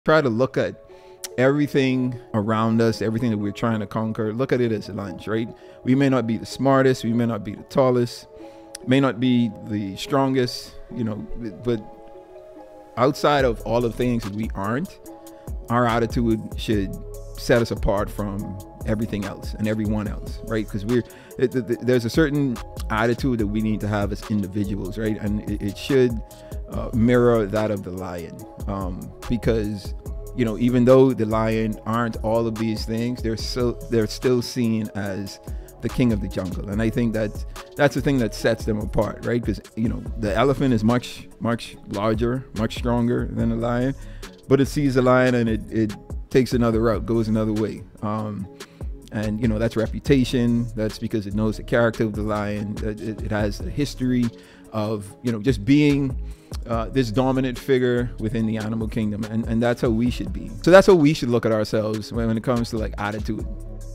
Try to look at everything around us, everything that we're trying to conquer, look at it as lunch, right? We may not be the smartest, we may not be the tallest, may not be the strongest, you know, but outside of all of the things that we aren't, our attitude should set us apart from everything else and everyone else, right? Because there's a certain attitude that we need to have as individuals, right? And it should mirror that of the lion, because, you know, even though the lion aren't all of these things, they're still seen as the king of the jungle. And I think that's the thing that sets them apart, right? Because, you know, the elephant is much larger, much stronger than the lion, but it sees the lion and it takes another route, goes another way. And, you know, that's reputation. That's because it knows the character of the lion. It has a history of, you know, just being this dominant figure within the animal kingdom. And that's how we should be. So that's how we should look at ourselves when it comes to like attitude.